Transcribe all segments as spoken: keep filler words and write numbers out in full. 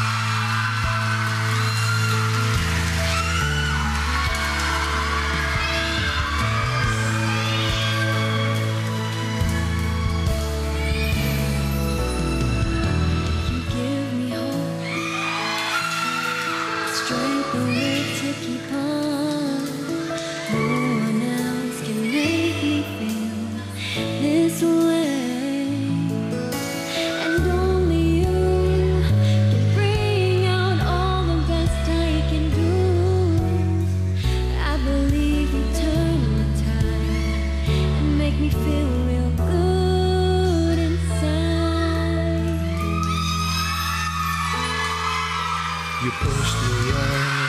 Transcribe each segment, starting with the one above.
You pushed me on,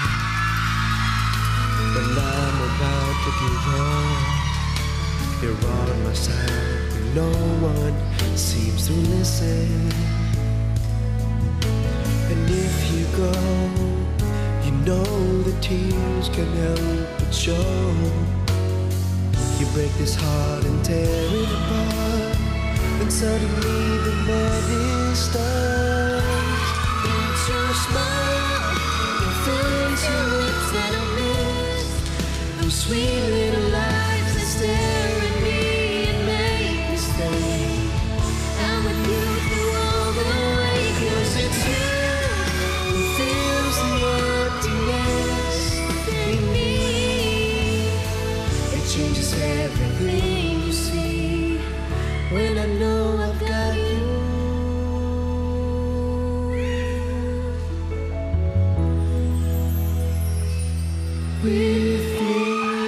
but now I'm about to give up. You're on my side, but no one seems to listen. And if you go, you know the tears can help but show. You break this heart and tear it apart, and suddenly the man is stunned. It's your smile, your face, your lips that I miss. Those sweet little lies that stare at me and make me stay. I'm with you through all the way, 'cause it's you who fills the emptiness in me. It changes everything you see when I know I've got you. With me.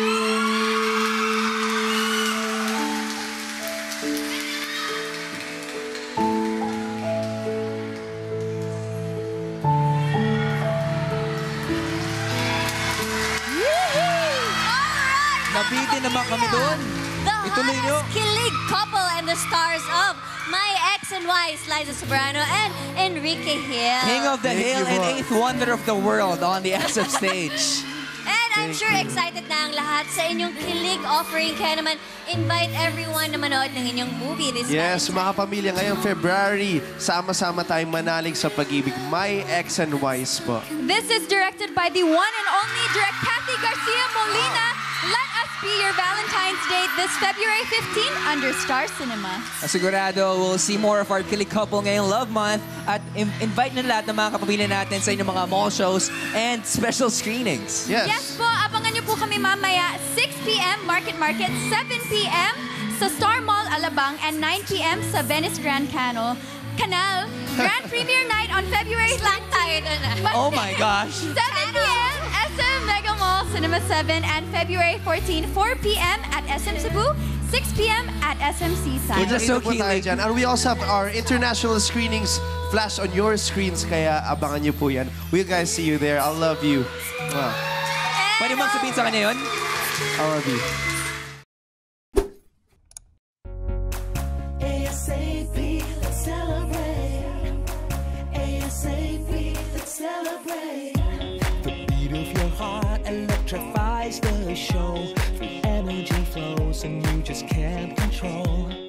Nabitin naman kami doon. The Ituloy nyo. hottest kilig couple and the stars of My Ex and Wife, Liza Soberano and Enrique Hill. King of the Thank Hill you, and boss. eighth wonder of the world on the S F stage. And I'm sure excited na ang lahat sa inyong kilig offering. Kaya naman, invite everyone na manood ng inyong movie this Yes, Valentine's. mga pamilya, ngayong February, sama-sama tayong manalig sa pag-ibig. My Ex and Wife po. This is directed by the one and only Direct Kathy Garcia Molina. Let us be your Valentine's date this February fifteenth under Star Cinema. Sigurado, we'll see more of our kilig couple ngayong Love Month at in- invite na lahat ng mga kapamilya natin sa inyong mga mall shows and special screenings. Yes. Yes po, abangan niyo po kami mamaya six p m Market Market, seven p m sa Star Mall Alabang, and nine p m sa Venice Grand Cano. Canal, Grand Premiere Night on February Lang tayo doon ah. Oh my gosh! seven p m S M Mega Mall Cinema seven, and February fourteenth, four p m at S M Cebu, six p m at S M Seaside. We're just so Dito po tayo kilig. dyan. And we also have our international screenings flash on your screens, kaya abangan niyo po yan. We'll guys see you there. I love you. Wow. Pwede bang sabihin sa kanya yun? I love you. ASAP, let's celebrate. ASAP, let's celebrate. The beat of your heart electrifies the show. The energy flows and you just can't control.